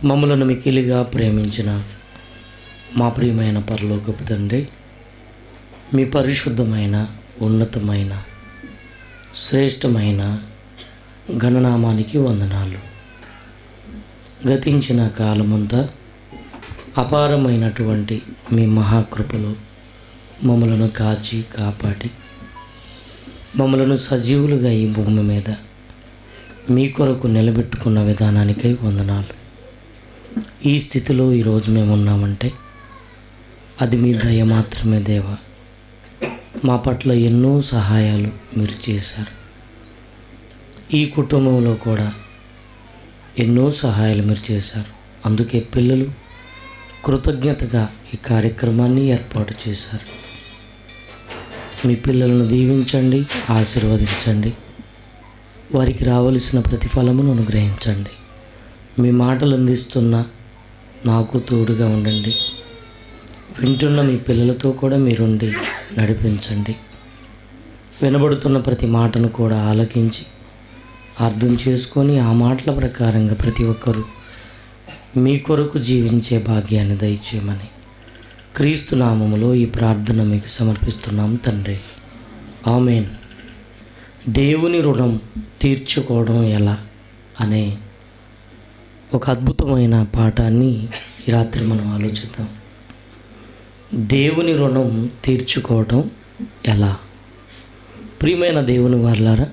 మమ్మలను మిక్కిలిగా ప్రేమించిన మా ప్రియమైన పరలోకపు తండ్రి, మీ పరిశుద్ధమైన ఉన్నతమైన శ్రేష్టమైన గణనామానికి వందనాలు. గతించిన కాలమంతా అపారమైనటువంటి మీ మహాకృపలో మమ్మలను కాచి కాపాడి మమ్మలను సజీవులుగా ఈ భూమి మీద మీ కొరకు నిలబెట్టుకున్న విధానానికై వందనాలు. ఈ స్థితిలో ఈరోజు మేము ఉన్నామంటే అది మీ దయ మాత్రమే దేవా. మా పట్ల ఎన్నో సహాయాలు మీరు చేశారు. ఈ కుటుంబంలో కూడా ఎన్నో సహాయాలు మీరు చేశారు. అందుకే పిల్లలు కృతజ్ఞతగా ఈ కార్యక్రమాన్ని ఏర్పాటు చేశారు. మీ పిల్లలను దీవించండి, ఆశీర్వదించండి, వారికి రావలసిన ప్రతిఫలమును అనుగ్రహించండి. మీ మాటలు అందిస్తున్న నాకు తోడుగా ఉండండి. వింటున్న మీ పిల్లలతో కూడా మీరుండి నడిపించండి. వినబడుతున్న ప్రతి మాటను కూడా ఆలకించి అర్థం చేసుకొని ఆ మాటల ప్రకారంగా ప్రతి ఒక్కరూ మీ కొరకు జీవించే భాగ్యాన్ని దయచేయమని క్రీస్తు నామములో ఈ ప్రార్థన మీకు సమర్పిస్తున్నాం తండ్రి, ఆమేన్. దేవుని రుణం తీర్చుకోవడం ఎలా అనే ఒక అద్భుతమైన పాఠాన్ని ఈ రాత్రి మనం ఆలోచిద్దాం. దేవుని రుణం తీర్చుకోవడం ఎలా? ప్రియమైన దేవుని వారలారా,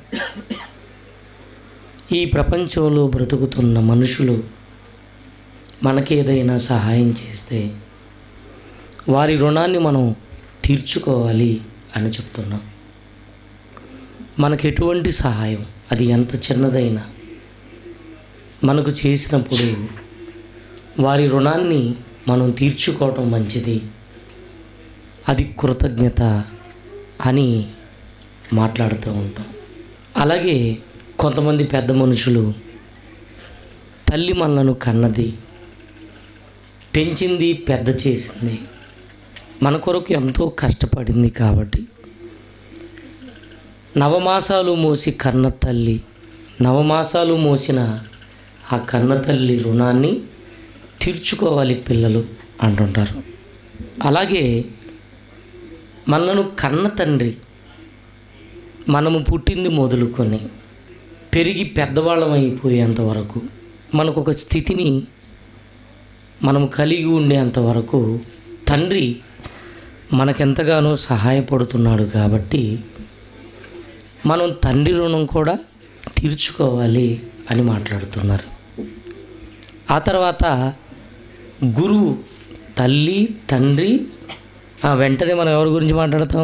ఈ ప్రపంచంలో బ్రతుకుతున్న మనుషులు మనకేదైనా సహాయం చేస్తే వారి రుణాన్ని మనం తీర్చుకోవాలి అని చెప్తున్నాం. మనకు ఎటువంటి సహాయం, అది ఎంత చిన్నదైనా మనకు చేసినప్పుడు వారి రుణాన్ని మనం తీర్చుకోవటం మంచిది, అది కృతజ్ఞత అని మాట్లాడుతూ ఉంటాం. అలాగే కొంతమంది పెద్ద మనుషులు తల్లి మనలను కన్నది, పెంచింది, పెద్ద చేసింది, మన కొరకు ఎంతో కష్టపడింది కాబట్టి నవమాసాలు మోసి కన్న తల్లి, నవమాసాలు మోసిన ఆ కన్న తల్లి రుణాన్ని తీర్చుకోవాలి పిల్లలు అంటుంటారు. అలాగే మనను కన్న తండ్రి, మనము పుట్టింది మొదలుకొని పెరిగి పెద్దవాళ్ళం అయిపోయేంత వరకు మనకు ఒక స్థితిని మనము కలిగి ఉండేంత వరకు తండ్రి మనకెంతగానో సహాయపడుతున్నాడు. కాబట్టి మనం తండ్రి రుణం కూడా తీర్చుకోవాలి అని మాట్లాడుతున్నారు. ఆ తర్వాత గురువు, తల్లి, తండ్రి, వెంటనే మనం ఎవరి గురించి మాట్లాడతాం?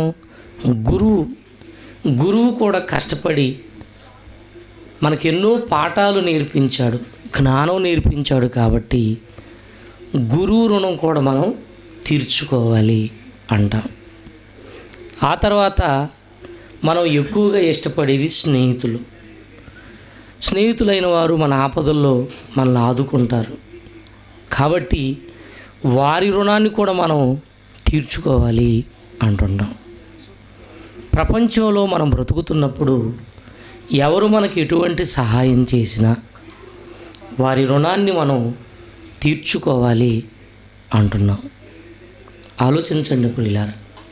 గురువు కూడా కష్టపడి మనకు ఎన్నో పాఠాలు నేర్పించాడు, జ్ఞానం నేర్పించాడు. కాబట్టి గురువు రుణం కూడా మనం తీర్చుకోవాలి అంటాం. ఆ తర్వాత మనం ఎక్కువగా ఇష్టపడేది స్నేహితులైన వారు మన ఆపదల్లో మనల్ని ఆదుకుంటారు. కాబట్టి వారి రుణాన్ని కూడా మనం తీర్చుకోవాలి అంటున్నాం. ప్రపంచంలో మనం బ్రతుకుతున్నప్పుడు ఎవరు మనకి ఎటువంటి సహాయం చేసినా వారి రుణాన్ని మనం తీర్చుకోవాలి అంటున్నాం. ఆలోచించండి ప్రియులారా,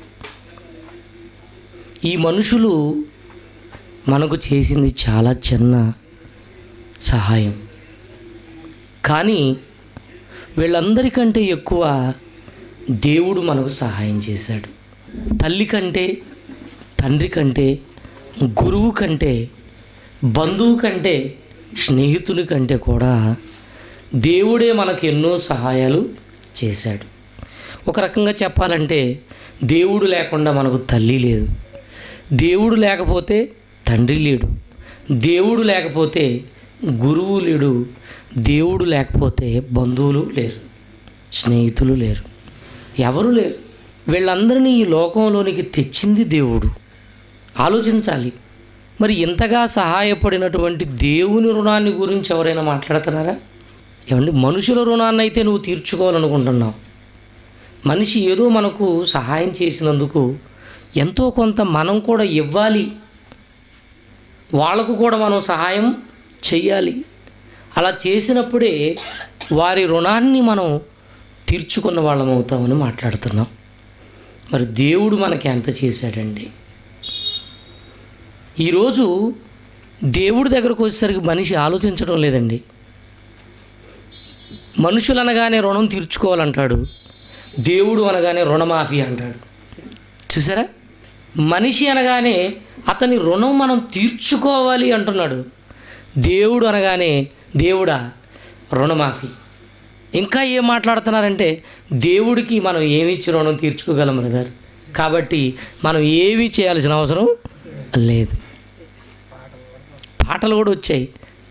ఈ మనుషులు మనకు చేసింది చాలా చిన్న సహాయం, కానీ వీళ్ళందరికంటే ఎక్కువ దేవుడు మనకు సహాయం చేశాడు. తల్లి కంటే, తండ్రి కంటే, గురువు కంటే, బంధువు కంటే, స్నేహితుని కంటే కూడా దేవుడే మనకు ఎన్నో సహాయాలు చేశాడు. ఒక రకంగా చెప్పాలంటే దేవుడు లేకుండా మనకు తల్లి లేదు, దేవుడు లేకపోతే తండ్రి లేడు, దేవుడు లేకపోతే గురువు లేడు, దేవుడు లేకపోతే బంధువులు లేరు, స్నేహితులు లేరు, ఎవరు లేరు. వీళ్ళందరినీ ఈ లోకంలోనికి తెచ్చింది దేవుడు. ఆలోచించాలి. మరి ఇంతగా సహాయపడినటువంటి దేవుని రుణాన్ని గురించి ఎవరైనా మాట్లాడుతున్నారా? ఏమండి, మనుషుల రుణాన్ని అయితే నువ్వు తీర్చుకోవాలనుకుంటున్నావు. మనిషి ఏదో మనకు సహాయం చేసినందుకు ఎంతో కొంత మనం కూడా ఇవ్వాలి, వాళ్ళకు కూడా మనం సహాయం చెయ్యాలి. అలా చేసినప్పుడే వారి రుణాన్ని మనం తీర్చుకున్న వాళ్ళం అవుతామని మాట్లాడుతున్నాం. మరి దేవుడు మనకి ఎంత చేశాడండి? ఈరోజు దేవుడి దగ్గరకు వచ్చేసరికి మనిషి ఆలోచించడం లేదండి. మనుషులు అనగానే రుణం తీర్చుకోవాలంటాడు, దేవుడు అనగానే రుణమాఫీ అంటాడు. చూసారా? మనిషి అనగానే అతని రుణం మనం తీర్చుకోవాలి అంటున్నాడు, దేవుడు అనగానే దేవుడా రుణమాఫీ. ఇంకా ఏం మాట్లాడుతున్నారంటే దేవుడికి మనం ఏమిచ్చి రుణం తీర్చుకోగలం బ్రదర్, కాబట్టి మనం ఏమీ చేయాల్సిన అవసరం లేదు. పాటలు కూడా వచ్చాయి,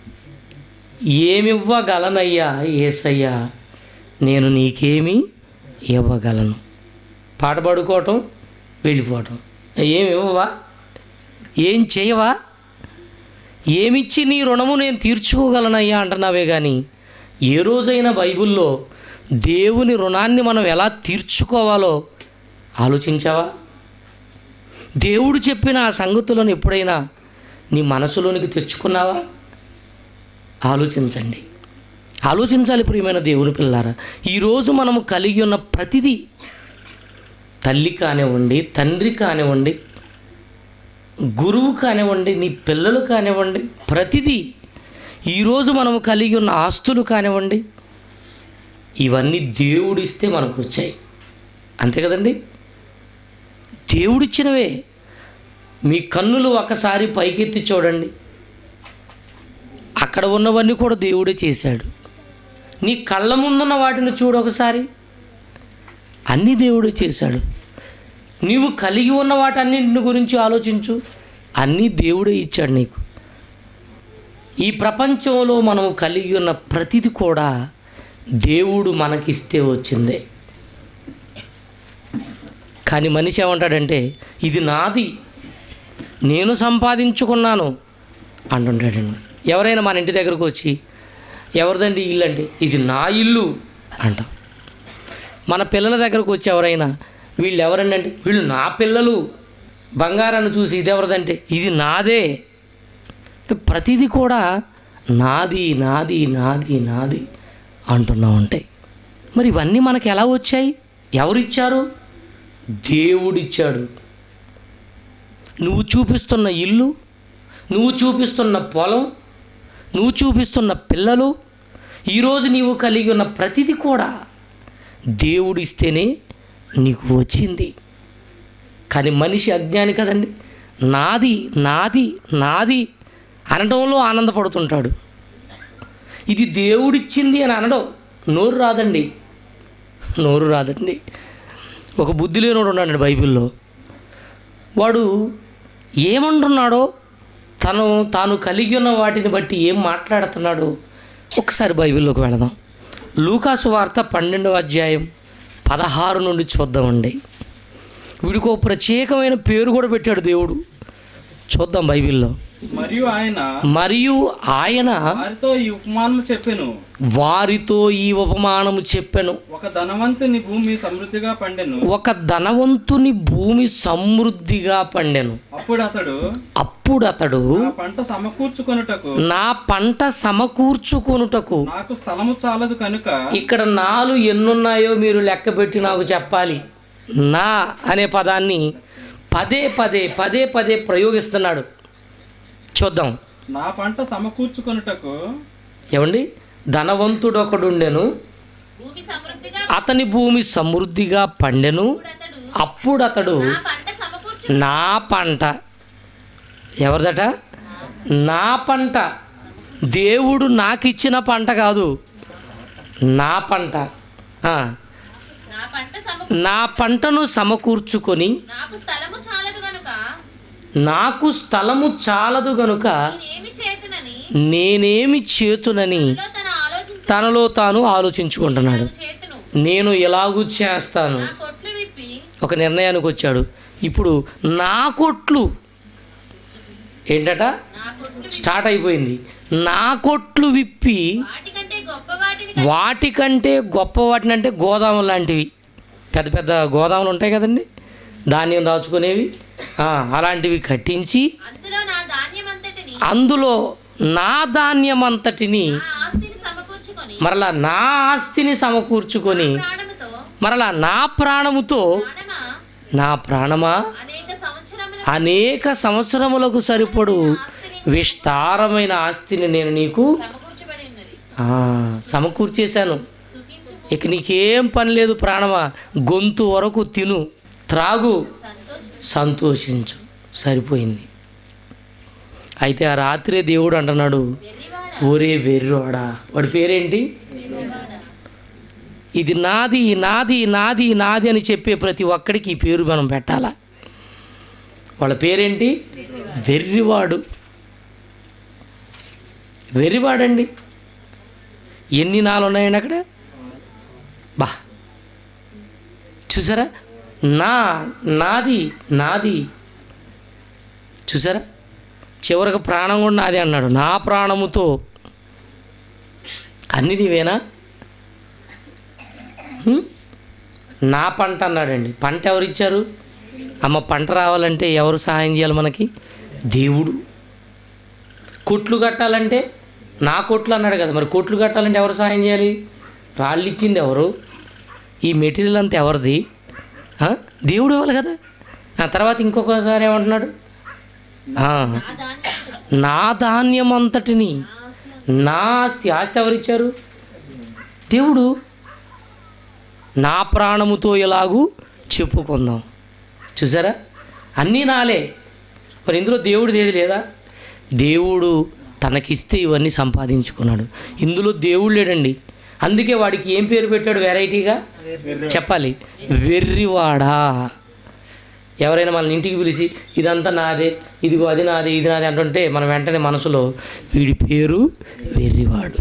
ఏమివ్వగలనయ్యా యేసయ్యా నేను నీకేమి ఇవ్వగలను. పాట పాడుకోవటం, వెళ్ళిపోవటం. ఏమి ఇవ్వవా, ఏం చేయవా, ఏమిచ్చి నీ రుణము నేను తీర్చుకోగలనయ్యా అంటున్నావే కానీ ఏ రోజైనా బైబిల్లో దేవుని రుణాన్ని మనం ఎలా తీర్చుకోవాలో ఆలోచించావా? దేవుడు చెప్పిన ఆ సంగతులను ఎప్పుడైనా నీ మనసులోనికి తెచ్చుకున్నావా? ఆలోచించండి, ఆలోచించాలి ప్రియమైన దేవుని పిల్లారా. ఈరోజు మనము కలిగి ఉన్న ప్రతిదీ, తల్లి కానివ్వండి, తండ్రి కానివ్వండి, గురువు కానివ్వండి, నీ పిల్లలు కానివ్వండి, ప్రతిదీ ఈరోజు మనము కలిగి ఉన్న ఆస్తులు కానివ్వండి, ఇవన్నీ దేవుడిస్తే మనకు వచ్చాయి. అంతే కదండి, దేవుడిచ్చినవే. మీ కన్నులు ఒకసారి పైకెత్తి చూడండి, అక్కడ ఉన్నవన్నీ కూడా దేవుడే చేశాడు. నీ కళ్ళ ముందున్న వాటిని చూడు ఒకసారి, అన్నీ దేవుడే చేశాడు. నీవు కలిగి ఉన్న వాటన్నింటిని గురించి ఆలోచించు, అన్నీ దేవుడే ఇచ్చాడు నీకు. ఈ ప్రపంచంలో మనం కలిగి ఉన్న ప్రతిది కూడా దేవుడు మనకిస్తే వచ్చిందే. కానీ మనిషి ఏమంటాడంటే ఇది నాది, నేను సంపాదించుకున్నాను అంటుంటాడండి. ఎవరైనా మన ఇంటి దగ్గరకు వచ్చి ఎవరిదండి ఇల్లు అంటే ఇది నా ఇల్లు అంటాం. మన పిల్లల దగ్గరకు వచ్చి ఎవరైనా వీళ్ళు ఎవరండి అంటే వీళ్ళు నా పిల్లలు, బంగారాన్ని చూసి ఇది ఎవరిదంటే ఇది నాదే. ప్రతిదీ కూడా నాది నాది నాది నాది అంటున్నా ఉంటాయి. మరి ఇవన్నీ మనకు ఎలా వచ్చాయి? ఎవరిచ్చారు? దేవుడిచ్చాడు. నువ్వు చూపిస్తున్న ఇల్లు, నువ్వు చూపిస్తున్న పొలం, నువ్వు చూపిస్తున్న పిల్లలు, ఈరోజు నీవు కలిగి ఉన్న ప్రతిదీ కూడా దేవుడిస్తేనే నీకు వచ్చింది. కానీ మనిషి అజ్ఞాని కదండి, నాది నాది నాది అనడంలో ఆనందపడుతుంటాడు. ఇది దేవుడిచ్చింది అని అనడం నోరు రాదండి, నోరు రాదండి. ఒక బుద్ధి లేనోడు ఉన్నాడు బైబిల్లో. వాడు ఏమంటున్నాడో, తాను కలిగి ఉన్న వాటిని బట్టి ఏం మాట్లాడుతున్నాడో ఒకసారి బైబిల్లోకి వెళదాం. లూకాసు వార్త 12వ అధ్యాయం 16 నుండి చూద్దామండి. వీడికి ఒక ప్రత్యేకమైన పేరు కూడా పెట్టాడు దేవుడు. చూద్దాం బైబిల్లో. మరియు ఆయన వారితో ఈ ఉపమానము చెప్పెను. ఒక ధనవంతుని భూమి సమృద్ధిగా పండెను. అప్పుడు అతడు నా పంట సమకూర్చుకొనుటకు నాకు స్థలము చాలదు కనుక. ఇక్కడ 4 ఎన్నున్నాయో మీరు లెక్క పెట్టి నాకు చెప్పాలి. నా అనే పదాన్ని పదే పదే పదే పదే ప్రయోగిస్తున్నాడు. చూద్దాం. నా పంట సమకూర్చుకొనుటకు. ఏమండి? ధనవంతుడు ఒకడుండెను, అతని భూమి సమృద్ధిగా పండెను. అప్పుడు అతడు నా పంట, ఎవరిదట? నా పంట, దేవుడు నాకు ఇచ్చిన పంట కాదు, నా పంట. నా పంటను సమకూర్చుకొని నాకు స్థలము చాలదు గనుక నేనేమి చేతునని తనలో తాను ఆలోచించుకుంటున్నాడు. నేను ఎలాగూ చేస్తాను. ఒక నిర్ణయానికి వచ్చాడు. ఇప్పుడు నా కొట్లు ఏంటట స్టార్ట్ అయిపోయింది. నా కొట్లు విప్పి వాటికంటే గొప్ప వాటిని, అంటే గోదాములు లాంటివి, పెద్ద పెద్ద గోదాములు ఉంటాయి కదండి, ధాన్యం దాచుకునేవి, అలాంటివి కట్టించి అందులో నా ధాన్యమంతటిని మరలా నా ఆస్తిని సమకూర్చుకొని ప్రాణముతో మరలా నా ప్రాణముతో ప్రాణమా నా ప్రాణమా అనేక సంవత్సరములకు సరిపడు విస్తారమైన ఆస్తిని నేను నీకు సమకూర్చబడి ఉన్నది. సమకూర్చేశాను. సుఖించు, ఇక నీకేం పని లేదు ప్రాణమా, గొంతు వరకు తిను, త్రాగు, సంతోషించు, సరిపోయింది. అయితే ఆ రాత్రే దేవుడు అంటున్నాడు, ఒరే వెర్రోడా, వాడి పేరేంటి? ఇది నాది నాది నాది నాది అని చెప్పే ప్రతి ఒక్కడికి ఈ పేరు మనం పెట్టాలా. వాళ్ళ పేరేంటి? వెర్రివాడు. వెర్రివాడండి. ఎన్ని నాలు ఉన్నాయండి అక్కడ? బా చూసారా, నాది నాది చూసారా, చివరికి ప్రాణం కూడా నాది అన్నాడు. నా ప్రాణముతో అన్ని నీవేనా? నా పంట అన్నాడండి. పంట ఎవరు ఇచ్చారు? అమ్మ, పంట రావాలంటే ఎవరు సహాయం చేయాలి మనకి? దేవుడు. కొట్లు కట్టాలంటే నా కొట్లు అన్నాడు కదా, మరి కొట్లు కట్టాలంటే ఎవరు సహాయం చేయాలి? రాళ్ళు ఇచ్చింది ఎవరు? ఈ మెటీరియల్ అంతా ఎవరిది? దేవుడు ఇవ్వాలి కదా. ఆ తర్వాత ఇంకొకసారి ఏమంటున్నాడు? నా ధాన్యం అంతటిని, నా ఆస్తి. ఆస్తి ఎవరిచ్చారు? దేవుడు. నా ప్రాణముతో ఎలాగూ చెప్పుకుందాం. చూసారా, అన్నీ నాలే. మరి ఇందులో దేవుడిది ఏది లేదా? దేవుడు తనకిస్తే ఇవన్నీ సంపాదించుకున్నాడు. ఇందులో దేవుడు లేడండి. అందుకే వాడికి ఏం పేరు పెట్టాడు వెరైటీగా? చెప్పాలి, వెర్రివాడా. ఎవరైనా మన ఇంటికి పిలిచి ఇదంతా నాదే, ఇదిగో అది నాదే, ఇది నాదే అంటుంటే మనం వెంటనే మనసులో వీడి పేరు వెర్రివాడు.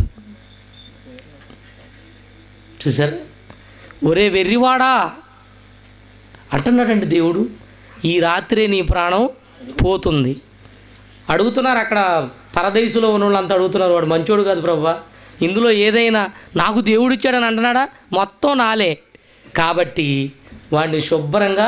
చూసారా, ఒరే వెర్రివాడా అంటున్నాడండి దేవుడు. ఈ రాత్రే నీ ప్రాణం పోతుంది. అడుగుతున్నారు అక్కడ పరదేశంలో ఉన్న వాళ్ళంతా అడుగుతున్నారు, వాడు మంచోడు కాదు ప్రభువా, ఇందులో ఏదైనా నాకు దేవుడు ఇచ్చాడని అంటున్నాడా? మొత్తం నాలే. కాబట్టి వాడిని శుభ్రంగా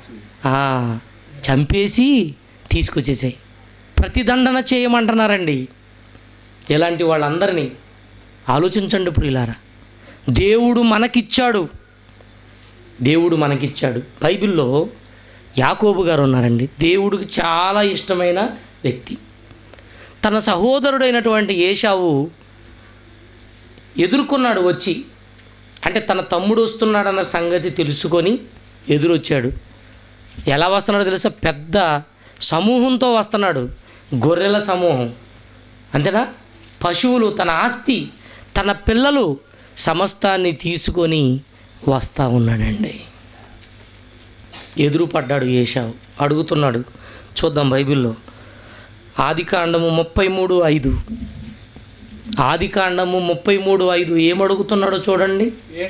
చంపేసి తీసుకొచ్చేసాయి. ప్రతిదండన చేయమంటున్నారండి. ఇలాంటి వాళ్ళందరినీ ఆలోచించండి ప్రియులారా. దేవుడు మనకిచ్చాడు, దేవుడు మనకిచ్చాడు. బైబిల్లో యాకోబు గారు ఉన్నారండి. దేవుడికి చాలా ఇష్టమైన వ్యక్తి. తన సహోదరుడైనటువంటి ఏశావు ఎదుర్కొన్నాడు వచ్చి. అంటే తన తమ్ముడు వస్తున్నాడన్న సంగతి తెలుసుకొని ఎదురొచ్చాడు. ఎలా వస్తున్నాడో తెలుసా? పెద్ద సమూహంతో వస్తున్నాడు, గొర్రెల సమూహం. అంతేనా? పశువులు, తన ఆస్తి, తన పిల్లలు సమస్తాన్ని తీసుకొని వస్తూ ఉన్నాడండి. ఎదురుపడ్డాడు ఏశావు. అడుగుతున్నాడు. చూద్దాం బైబిల్లో. ఆదికాండము 33:5. ఆదికాండము 33:5 ఏమడుగుతున్నాడో చూడండి.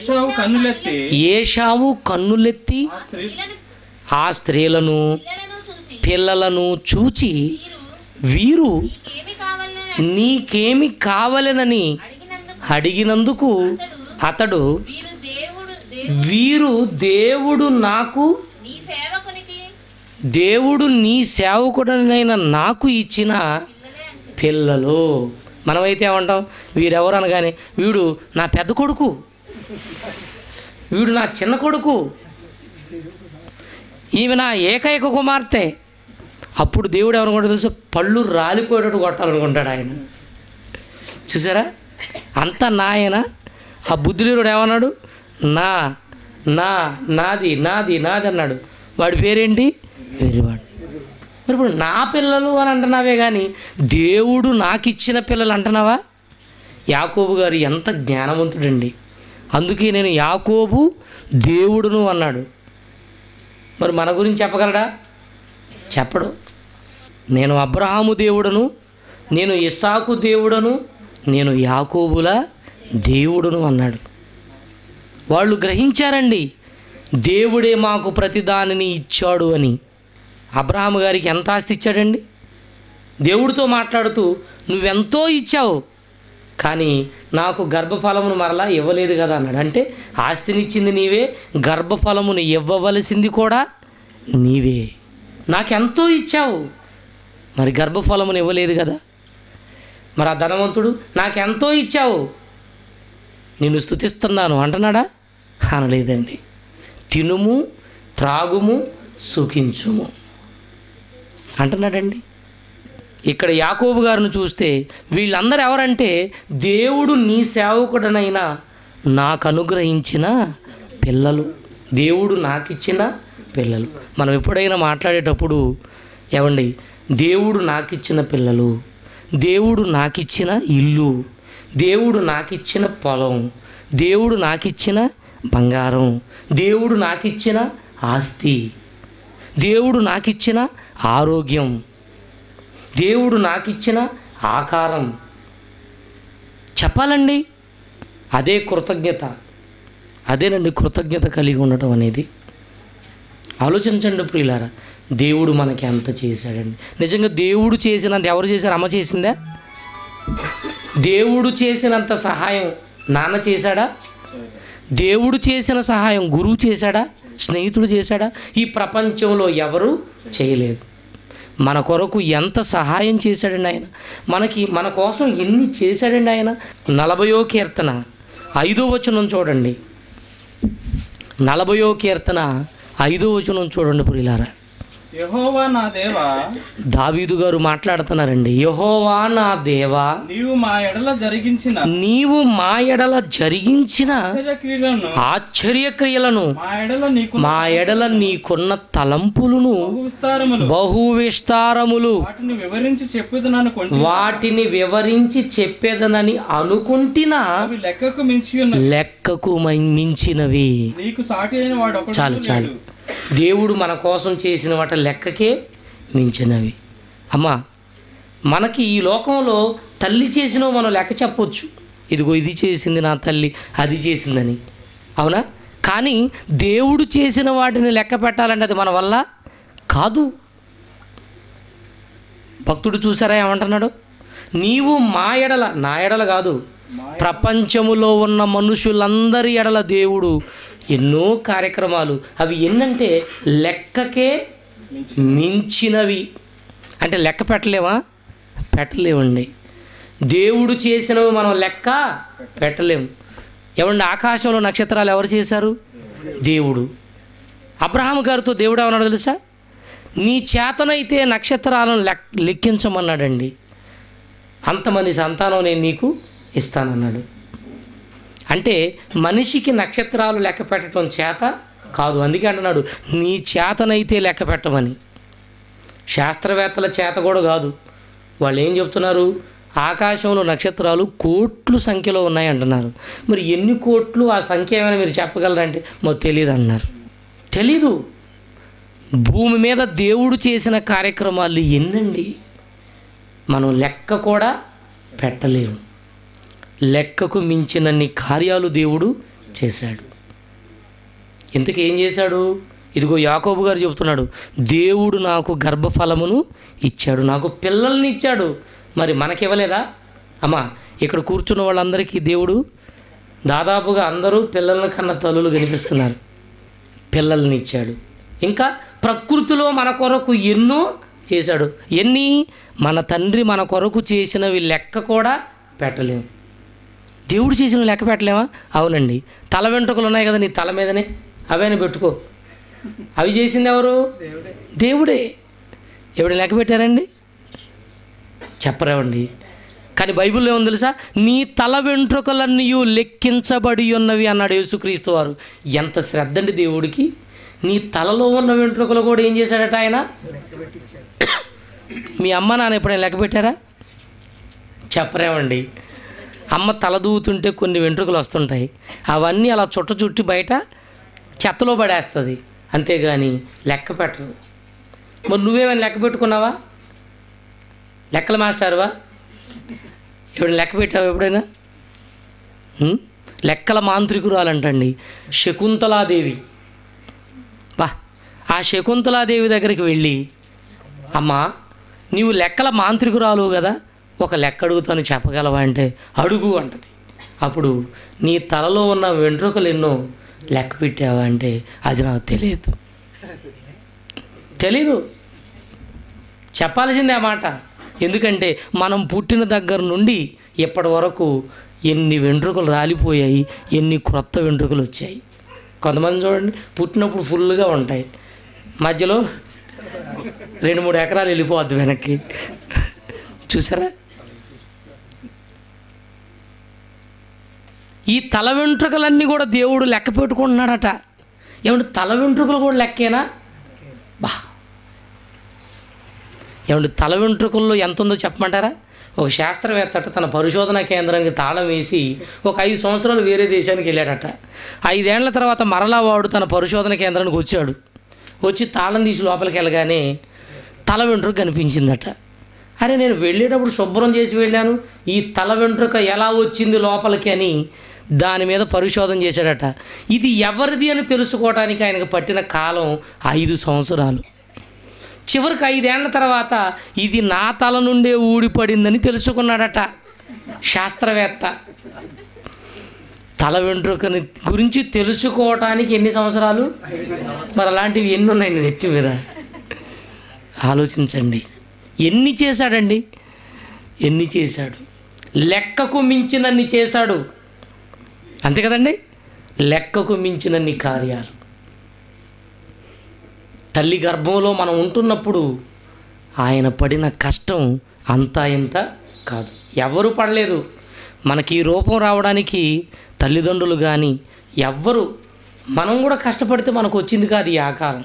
ఏశావు కన్నులెత్తి ఆ స్త్రీలను పిల్లలను చూచి వీరు నీకేమి కావాలనని అడిగినందుకు అతడు, వీరు దేవుడు నాకు, దేవుడు నీ సేవకుడనైన నాకు ఇచ్చిన పిల్లలు. మనమైతే ఏమంటాం? వీరెవరు అనగానే వీడు నా పెద్ద కొడుకు, వీడు నా చిన్న కొడుకు, ఈమె నా ఏకైక కుమార్తె. అప్పుడు దేవుడు ఏమనుకుంటాడు తెలుసా? పళ్ళు రాలిపోయేటట్టు కొట్టాలనుకుంటాడు ఆయన. చూసారా, అంతా నాయన. ఆ బుద్ధిలేరుడు ఏమన్నాడు? నా నా నాది నాది నాది అన్నాడు. వాడి పేరేంటి? వెర్రివాడు. మరి ఇప్పుడు నా పిల్లలు అని అంటున్నావే కానీ దేవుడు నాకు ఇచ్చిన పిల్లలు అంటున్నావా? యాకోబు గారు ఎంత జ్ఞానవంతుడండి. అందుకే నేను యాకోబు దేవుడును అన్నాడు. మరి మన గురించి చెప్పగలడా? చెప్పడు. నేను అబ్రహాము దేవుడను, నేను ఇస్సాకు దేవుడను, నేను యాకోబుల దేవుడును అన్నాడు. వాళ్ళు గ్రహించారండి, దేవుడే మాకు ప్రతిదానిని ఇచ్చాడు అని. అబ్రహాము గారికి ఎంత ఆస్తి ఇచ్చాడండి? దేవుడితో మాట్లాడుతూ నువ్వెంతో ఇచ్చావు, కానీ నాకు గర్భఫలమును మరలా ఇవ్వలేదు కదా అన్నాడు. అంటే ఆస్తినిచ్చింది నీవే, గర్భఫలమును ఇవ్వవలసింది కూడా నీవే. నాకెంతో ఇచ్చావు, మరి గర్భఫలమును ఇవ్వలేదు కదా. మరి ఆ ధనవంతుడు నాకెంతో ఇచ్చావు, నిన్ను స్తుతిస్తున్నాను అంటున్నాడా? అనలేదండి. తినుము, త్రాగుము, సుఖించుము అంటున్నాడండి. ఇక్కడ యాకోబు గారిని చూస్తే వీళ్ళందరూ ఎవరంటే దేవుడు నీ సేవకుడనైనా నాకు అనుగ్రహించిన పిల్లలు, దేవుడు నాకు ఇచ్చిన పిల్లలు. మనం ఎప్పుడైనా మాట్లాడేటప్పుడు ఏమండి, దేవుడు నాకు ఇచ్చిన పిల్లలు, దేవుడు నాకు ఇచ్చిన ఇల్లు, దేవుడు నాకు ఇచ్చిన పొలం, దేవుడు నాకు ఇచ్చిన బంగారం, దేవుడు నాకు ఇచ్చిన ఆస్తి, దేవుడు నాకు ఇచ్చిన ఆరోగ్యం, దేవుడు నాకు ఇచ్చిన ఆకారం చెప్పాలండి. అదే కృతజ్ఞత, అదేనండి కృతజ్ఞత కలిగి ఉండటం అనేది. ఆలోచించండి ప్రియులారా, దేవుడు మనకి ఎంత చేశాడండి. నిజంగా దేవుడు చేసినంత ఎవరు చేశారు? అమ్మ చేసిందా? దేవుడు చేసినంత సహాయం నాన్న చేశాడా? దేవుడు చేసిన సహాయం గురువు చేశాడా? స్నేహితుడు చేశాడా? ఈ ప్రపంచంలో ఎవరు చేయలేదు. మన కొరకు ఎంత సహాయం చేశాడండి ఆయన, మన కోసం ఎన్ని చేశాడండి ఆయన. 40వ కీర్తన 5వ వచనం చూడండి. 40వ కీర్తన 5వ వచనం చూడండి ప్రియులారా. యెహోవా నా దేవా, దావీదు గారు మాట్లాడుతున్నారండి. యెహోవా నా దేవా, నీవు మా ఎడల జరిగించిన ఆశ్చర్యక్రియలను మా ఎడల నీకున్న తలంపులను బహు విస్తారములు వాటిని వివరించి చెప్పేదనని అనుకుంటున్నా లెక్కకు మించినవి. చాలు చాలు. దేవుడు మన కోసం చేసిన వాటి లెక్కకే మించినవి. అమ్మా, మనకి ఈ లోకంలో తల్లి చేసినవి మనం లెక్క చెప్పొచ్చు. ఇదిగో ఇది చేసింది నా తల్లి, అది చేసిందని, అవునా? కానీ దేవుడు చేసిన వాటిని లెక్క పెట్టాలంటే అది మన వల్ల కాదు. భక్తుడు చూసారా ఏమంటున్నాడు? నీవు మా ఎడల, నా ఎడల కాదు, ప్రపంచములో ఉన్న మనుషులందరి ఎడల దేవుడు ఎన్నో కార్యక్రమాలు, అవి ఎన్నంటే లెక్కకే మించినవి. అంటే లెక్క పెట్టలేమా? పెట్టలేమండి. దేవుడు చేసినవి మనం లెక్క పెట్టలేము. ఏమండి, ఆకాశంలో నక్షత్రాలు ఎవరు చేశారు? దేవుడు. అబ్రహాం గారితో దేవుడు ఏమన్నాడు తెలుసా? నీ చేతనైతే నక్షత్రాలను లెక్కించమన్నాడండి. అంతమంది సంతానం నేను నీకు ఇస్తానన్నాడు. అంటే మనిషికి నక్షత్రాలు లెక్క పెట్టడం చేత కాదు. అందుకే అంటున్నాడు నీ చేతనైతే లెక్క పెట్టమని. శాస్త్రవేత్తల చేత కూడా కాదు. వాళ్ళు ఏం చెప్తున్నారు? ఆకాశంలో నక్షత్రాలు కోట్ల సంఖ్యలో ఉన్నాయి అంటున్నారు. మరి ఎన్ని కోట్లు, ఆ సంఖ్య ఏమైనా మీరు చెప్పగలరంటే మాకు తెలియదు అన్నారు. తెలీదు. భూమి మీద దేవుడు చేసిన కార్యక్రమాలు ఎన్నండి, మనం లెక్క కూడా పెట్టలేము. లెక్కకు మించినన్ని కార్యాలు దేవుడు చేశాడు. ఇంతకీ ఏం చేశాడు? ఇదిగో యాకోబు గారు చెబుతున్నాడు, దేవుడు నాకు గర్భఫలమును ఇచ్చాడు, నాకు పిల్లల్ని ఇచ్చాడు. మరి మనకివ్వలేదా? అమ్మా, ఇక్కడ కూర్చున్న వాళ్ళందరికీ దేవుడు దాదాపుగా అందరూ పిల్లల కన్నా తల్లులు కనిపిస్తున్నారు. పిల్లల్ని ఇచ్చాడు. ఇంకా ప్రకృతిలో మన కొరకు ఎన్నో చేశాడు. ఎన్ని? మన తండ్రి మన కొరకు చేసినవి లెక్క కూడా పెట్టలేము. దేవుడు చేసిన లెక్క పెట్టలేమా? అవునండి. తల వెంట్రుకలు ఉన్నాయి కదా నీ తల మీదనే, అవైనా పెట్టుకో. అవి చేసింది ఎవరు? దేవుడే. ఎవడు లెక్క పెట్టారండి? చెప్పరేవండి. కానీ బైబిల్లో ఏముంది తెలుసా? నీ తల వెంట్రుకలన్నీ లెక్కించబడి ఉన్నవి అన్నాడు యేసుక్రీస్తు వారు. ఎంత శ్రద్ధ అండి దేవుడికి. నీ తలలో ఉన్న వెంట్రుకలు కూడా ఏం చేశాడట ఆయన? మీ అమ్మ నాన్న ఎప్పుడైనా లెక్క పెట్టారా? చెప్పరేమండి. అమ్మ తల దూవుతుంటే కొన్ని వెంట్రుకలు వస్తుంటాయి, అవన్నీ అలా చుట్టి బయట చెత్తలో పడేస్తుంది, అంతేగాని లెక్క పెట్టరు. మరి నువ్వేమైనా లెక్క పెట్టుకున్నావా? లెక్కల మాస్టారువా? ఎప్పుడైనా లెక్క పెట్టావా? ఎప్పుడైనా? లెక్కల మాంత్రికురాలంటండి శకుంతలాదేవి. బా, ఆ శకుంతలాదేవి దగ్గరికి వెళ్ళి, అమ్మా నీవు లెక్కల మాంత్రికురాలు కదా, ఒక లెక్క అడుగుతాను చెప్పగలవా అంటే అడుగు అంటది. అప్పుడు నీ తలలో ఉన్న వెంట్రుకలు ఎన్నో లెక్క పెట్టావా అంటే అది నాకు తెలీదు. చెప్పాల్సిందే ఆ మాట. ఎందుకంటే మనం పుట్టిన దగ్గర నుండి ఇప్పటి వరకు ఎన్ని వెంట్రుకలు రాలిపోయాయి, ఎన్ని క్రొత్త వెంట్రుకలు వచ్చాయి. కొంతమంది చూడండి పుట్టినప్పుడు ఫుల్గా ఉంటాయి, మధ్యలో 2-3 ఎకరాలు వెళ్ళిపోద్ది వెనక్కి. చూసారా? ఈ తల వెంట్రుకలన్నీ కూడా దేవుడు లెక్క పెట్టుకుంటున్నాడట. ఏమంటే తల వెంట్రుకలు కూడా లెక్కేనా? బా, ఏమంటే తల వెంట్రుకల్లో ఎంత ఉందో చెప్పమంటారా? ఒక శాస్త్రవేత్త తన పరిశోధనా కేంద్రానికి తాళం వేసి ఒక 5 సంవత్సరాలు వేరే దేశానికి వెళ్ళాడట. 5 ఏళ్ల తర్వాత మరలా వాడు తన పరిశోధన కేంద్రానికి వచ్చాడు. వచ్చి తాళం తీసి లోపలికి వెళ్ళగానే తల వెంట్రుక కనిపించిందట. అరే, నేను వెళ్ళేటప్పుడు శుభ్రం చేసి వెళ్ళాను, ఈ తల వెంట్రుక ఎలా వచ్చింది లోపలికి అని దాని మీద పరిశోధన చేశాడట. ఇది ఎవరిది అని తెలుసుకోవడానికి ఆయనకు పట్టిన కాలం 5 సంవత్సరాలు. చివరికి 5 ఏళ్ల తర్వాత ఇది నా తల నుండే ఊడిపడిందని తెలుసుకున్నాడట శాస్త్రవేత్త. తల వెంట్రుకని గురించి తెలుసుకోవటానికి ఎన్ని సంవత్సరాలు? మరి అలాంటివి ఎన్ని ఉన్నాయి నెత్తి మీద? ఆలోచించండి. ఎన్ని చేశాడండి, ఎన్ని చేశాడు? లెక్కకు మించినన్ని చేశాడు, అంతే కదండి? లెక్కకు మించినన్ని కార్యాలు. తల్లి గర్భంలో మనం ఉంటున్నప్పుడు ఆయన పడిన కష్టం అంతా ఇంత కాదు, ఎవరు పడలేదు. మనకి ఈ రూపం రావడానికి తల్లిదండ్రులు కానీ ఎవ్వరు, మనం కూడా కష్టపడితే మనకు వచ్చింది కాదు ఈ ఆకారం.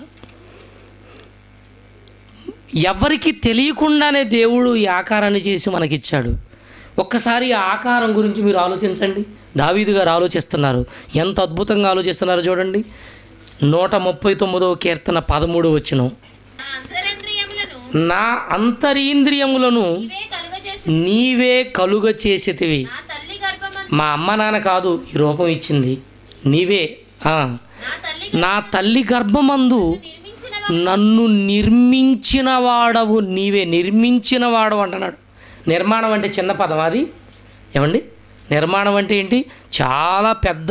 ఎవరికి తెలియకుండానే దేవుడు ఈ ఆకారాన్ని చేసి మనకిచ్చాడు. ఒక్కసారి ఈ ఆకారం గురించి మీరు ఆలోచించండి. దావీదు గారు ఆలోచిస్తున్నారు, ఎంత అద్భుతంగా ఆలోచిస్తున్నారు చూడండి. 139వ కీర్తన 13వ వచనం, నా అంతరింద్రియములను నీవే కలుగ చేసేటివి. మా అమ్మ నాన్న కాదు ఈ రూపం ఇచ్చింది, నీవే. నా తల్లి గర్భమందు నన్ను నిర్మించిన వాడవు నీవే. నిర్మించిన వాడవు అంటున్నాడు. నిర్మాణం అంటే చిన్న పదం అది ఏమండి? నిర్మాణం అంటే ఏంటి? చాలా పెద్ద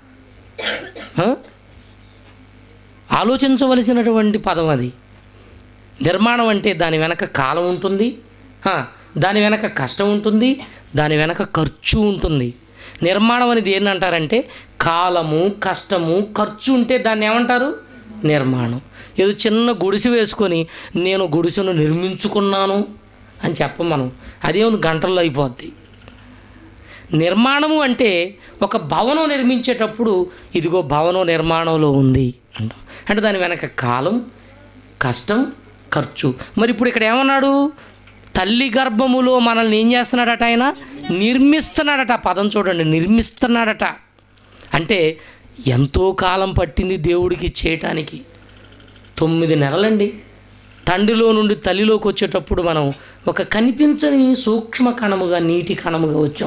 ఆలోచించవలసినటువంటి పదం అది. నిర్మాణం అంటే దాని వెనక కాలం ఉంటుంది, దాని వెనక కష్టం ఉంటుంది, దాని వెనక ఖర్చు ఉంటుంది. నిర్మాణం అనేది ఏంటంటారంటే కాలము, కష్టము, ఖర్చు ఉంటే దాన్ని ఏమంటారు? నిర్మాణం. ఏదో చిన్న గుడిసె వేసుకొని నేను గుడిసెను నిర్మించుకున్నాను అని చెప్పం మనం, అదేముంది గంటల్లో అయిపోద్ది. నిర్మాణము అంటే ఒక భవనం నిర్మించేటప్పుడు ఇదిగో భవనం నిర్మాణంలో ఉంది అంటాం. అంటే దాని వెనక కాలం, కష్టం, ఖర్చు. మరి ఇప్పుడు ఇక్కడ ఏమన్నాడు? తల్లి గర్భములో మనల్ని ఏం చేస్తున్నాడట? ఆయన నిర్మిస్తున్నాడట. పదం చూడండి, నిర్మిస్తున్నాడట. అంటే ఎంతో కాలం పట్టింది దేవుడికి చేయటానికి. 9 నెలలండి. తండ్రిలో నుండి తల్లిలోకి వచ్చేటప్పుడు మనం ఒక కనిపించని సూక్ష్మ కణముగా, నీటి కణముగా వచ్చాం.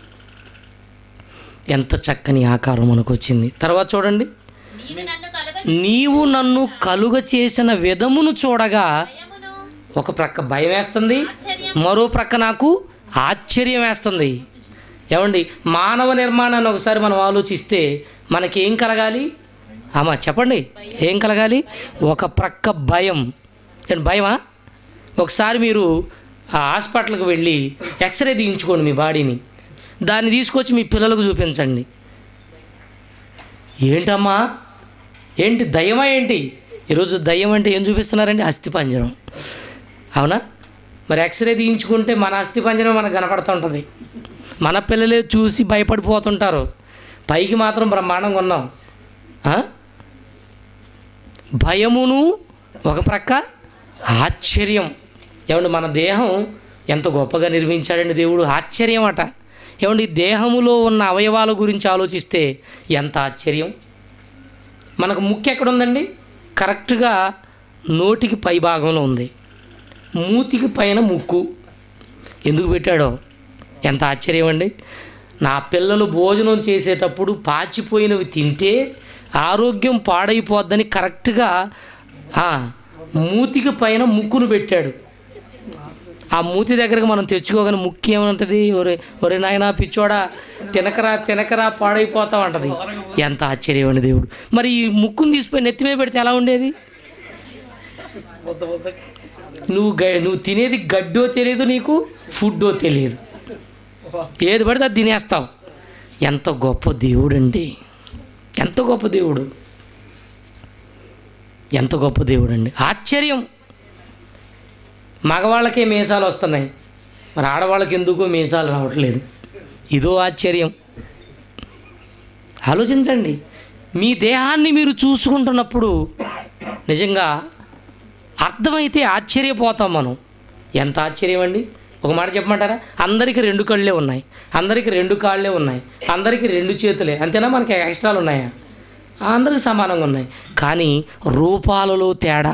ఎంత చక్కని ఆకారం మనకు వచ్చింది. తర్వాత చూడండి, నీవు నన్ను కలుగ చేసిన విధమును చూడగా ఒక ప్రక్క భయం వేస్తుంది, మరో ప్రక్క నాకు ఆశ్చర్యం వేస్తుంది. ఏమండి, మానవ నిర్మాణాన్ని ఒకసారి మనం ఆలోచిస్తే మనకేం కలగాలి? అమ్మా చెప్పండి, ఏం కలగాలి? ఒక ప్రక్క భయం. భయమా? ఒకసారి మీరు ఆ హాస్పిటల్కి వెళ్ళి ఎక్స్రే తీయించుకోండి మీ బాడీని, దాన్ని తీసుకొచ్చి మీ పిల్లలకు చూపించండి. ఏంటమ్మా, ఏంటి దయ్యమా ఏంటి? ఈరోజు దయ్యం అంటే ఏం చూపిస్తున్నారండి? అస్థిపంజరం. అవునా? మరి ఎక్స్రే తీయించుకుంటే మన అస్థిపంజరం మనకు కనపడుతూ ఉంటుంది. మన పిల్లలే చూసి భయపడిపోతుంటారు, పైకి మాత్రం బ్రహ్మాండంగా ఉన్నాం. భయమును ఒక ప్రక్క ఆశ్చర్యం. ఏమండి, మన దేహం ఎంత గొప్పగా నిర్మించాడండి దేవుడు. ఆశ్చర్యం అట. ఏమండి, దేహములో ఉన్న అవయవాల గురించి ఆలోచిస్తే ఎంత ఆశ్చర్యం. మనకు ముక్కు ఎక్కడుందండి? కరెక్ట్గా నోటికి పై భాగంలో ఉంది, మూతికి పైన ముక్కు. ఎందుకు పెట్టాడో ఎంత ఆశ్చర్యం అండి. నా పిల్లలు భోజనం చేసేటప్పుడు పాచిపోయినవి తింటే ఆరోగ్యం పాడైపోద్దని కరెక్ట్గా మూతికి పైన ముక్కును పెట్టాడు. ఆ మూతి దగ్గరకు మనం తెచ్చుకోగానే ముక్కు ఏమంటుంది? ఒరే నాయనా పిచ్చోడా, తినకరా పాడైపోతాం అంటది. ఎంత ఆశ్చర్యం అండి దేవుడు. మరి ఈ ముక్కును తీసిపోయి నెత్తి మీద పెడితే ఎలా ఉండేది? నువ్వు తినేది గడ్డో తెలియదు, నీకు ఫుడ్డో తెలియదు, ఏది పడితే అది తినేస్తావు. ఎంత గొప్ప దేవుడండి, ఎంత గొప్ప దేవుడు, ఎంత గొప్ప దేవుడు అండి. ఆశ్చర్యం. మగవాళ్ళకే మీసాలు వస్తున్నాయి, మరి ఆడవాళ్ళకి ఎందుకో మీసాలు రావట్లేదు. ఇదో ఆశ్చర్యం. ఆలోచించండి. మీ దేహాన్ని మీరు చూసుకుంటున్నప్పుడు నిజంగా అర్థమైతే ఆశ్చర్యపోతాం మనం. ఎంత ఆశ్చర్యం అండి. ఒక మాట చెప్పమంటారా? అందరికీ 2 కళ్ళే ఉన్నాయి, అందరికీ 2 కాళ్ళే ఉన్నాయి, అందరికీ 2 చేతులే, అంతేనా? మనకి ఎక్స్ట్రాలు ఉన్నాయా? అందరికీ సమానంగా ఉన్నాయి. కానీ రూపాలలో తేడా.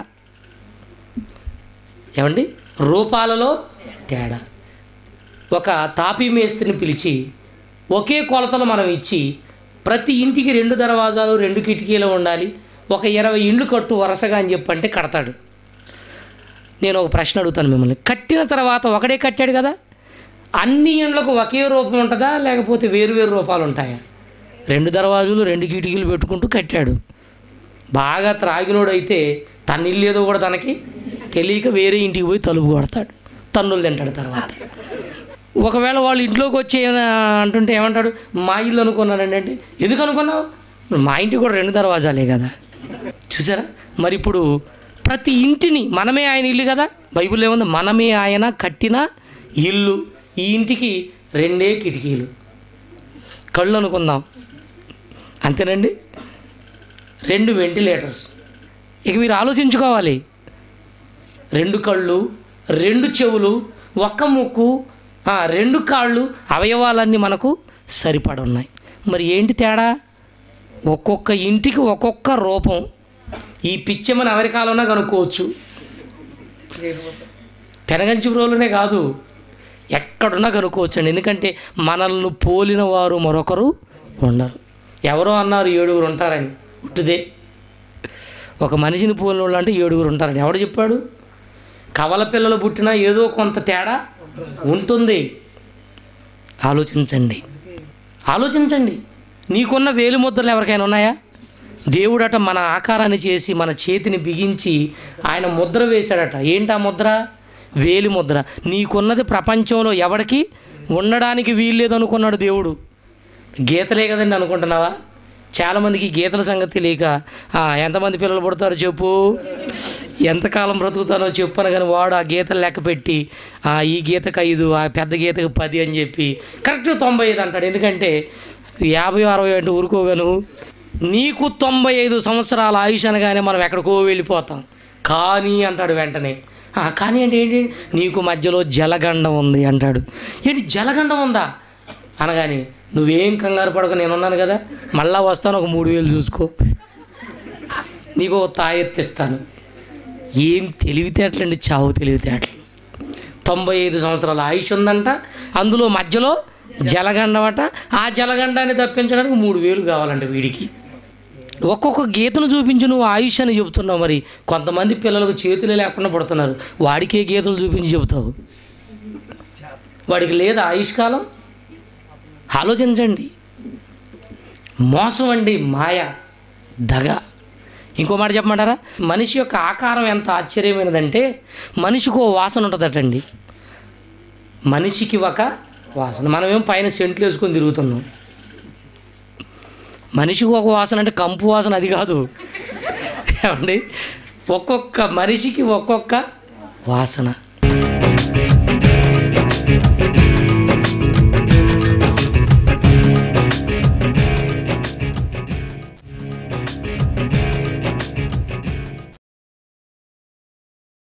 ఏమండి? రూపాలలో తేడా. ఒక తాపీ మేస్త్రిని పిలిచి ఒకే కొలతలు మనం ఇచ్చి ప్రతి ఇంటికి 2 దర్వాజాలు 2 కిటికీలు ఉండాలి, ఒక 20 ఇండ్లు కట్టు వరుసగా అని చెప్పంటే కడతాడు. నేను ఒక ప్రశ్న అడుగుతాను మిమ్మల్ని. కట్టిన తర్వాత ఒకడే కట్టాడు కదా, అన్ని ఇండ్లకు ఒకే రూపం ఉంటుందా లేకపోతే వేరు రూపాలు ఉంటాయా? 2 దర్వాజులు 2 కిటికీలు పెట్టుకుంటూ కట్టాడు. బాగా త్రాగినోడైతే తన ఇల్లు ఏదో కూడా తనకి తెలియక వేరే ఇంటికి పోయి తలుపు కొడతాడు, తన్నులు తింటాడు. తర్వాత ఒకవేళ వాళ్ళు ఇంట్లోకి వచ్చి అంటుంటే ఏమంటాడు? మా ఇల్లు అనుకున్నానండి అంటే, ఎందుకు అనుకున్నావు? మా ఇంటికి కూడా 2 దర్వాజాలే కదా. చూసారా? మరి ఇప్పుడు ప్రతి ఇంటిని మనమే ఆయన ఇల్లు కదా. బైబిల్లో ఏముంది? మనమే ఆయన కట్టిన ఇల్లు. ఈ ఇంటికి 2 కిటికీలు, కళ్ళు అనుకుందాం, అంతేనండి. 2 వెంటిలేటర్స్. ఇక మీరు ఆలోచించుకోవాలి. 2 కళ్ళు, 2 చెవులు, 1 ముక్కు, 2 కాళ్ళు, అవయవాలన్నీ మనకు సరిపడున్నాయి. మరి ఏంటి తేడా? ఒక్కొక్క ఇంటికి ఒక్కొక్క రూపం. ఈ పిచ్చమని అమెరికాలోనే కనుక్కోవచ్చు, పెనగంచిపురంలోనే కాదు, ఎక్కడున్నా కనుక్కోవచ్చు అండి. ఎందుకంటే మనల్ని పోలిన వారు మరొకరు ఉండరు. ఎవరో అన్నారు 7 ఉంటారని. ఉట్టుదే. ఒక మనిషిని పోలిన వాళ్ళు అంటే 7 ఉంటారని ఎవడు చెప్పాడు? కవల పిల్లలు పుట్టినా ఏదో కొంత తేడా ఉంటుంది. ఆలోచించండి, ఆలోచించండి. నీకున్న వేలి ముద్రలు ఎవరికైనా ఉన్నాయా? దేవుడట మన ఆకారాన్ని చేసి మన చేతిని బిగించి ఆయన ముద్ర వేశాడట. ఏంటా ముద్ర? వేలి ముద్ర. నీకున్నది ప్రపంచంలో ఎవరికి ఉండడానికి వీల్లేదు అనుకున్నాడు దేవుడు. గీతలే కదండి అనుకుంటున్నావా? చాలామందికి గీతల సంగతి తెలియక ఎంతమంది పిల్లలు పుడతారో చెప్పు, ఎంతకాలం బ్రతుకుతానో చెప్పను, కానీ వాడు ఆ గీతలు లెక్క పెట్టి ఈ గీతకు 5, ఆ పెద్ద గీతకు 10 అని చెప్పి కరెక్ట్ 95 అంటాడు. ఎందుకంటే 50, 60 అంటే ఊరుకోగలను. నీకు 95 సంవత్సరాల ఆయుష్ అనగానే మనం ఎక్కడికో వెళ్ళిపోతాం. కానీ అంటాడు వెంటనే. కానీ అంటే ఏంటి? నీకు మధ్యలో జలగండం ఉంది అంటాడు. ఏంటి జలగండం ఉందా అనగానే నువ్వేం కంగారు పడక, నేనున్నాను కదా, మళ్ళా వస్తాను, ఒక 3000 చూసుకో, నీకు ఒక తాయెత్తిస్తాను. ఏం తెలివితేటలండి, చావు తెలివితేటలు. 95 సంవత్సరాల ఆయుష్ ఉందంట, అందులో మధ్యలో జలగండం అట. ఆ జలగండాన్ని తప్పించడానికి 3000 కావాలంట వీడికి. ఒక్కొక్క గీతను చూపించి నువ్వు ఆయుష్ అని చెబుతున్నావు. మరి కొంతమంది పిల్లలకు చేతులే లేకుండా పడుతున్నారు, వాడికే గీతలు చూపించి చెబుతావు. వాడికి లేదా ఆయుష్ కాలం? ఆలోచించండి. మోసం అండి, మాయ, దగ. ఇంకో మాట చెప్పమంటారా? మనిషి యొక్క ఆకారం ఎంత ఆశ్చర్యమైనదంటే మనిషికి ఓ వాసన ఉంటుందటండి. మనిషికి ఒక వాసన. మనమేం పైన సెంట్లు వేసుకొని తిరుగుతున్నాం. మనిషికి ఒక వాసన అంటే కంపు వాసన, అది కాదు ఏమండి. ఒక్కొక్క మనిషికి ఒక్కొక్క వాసన.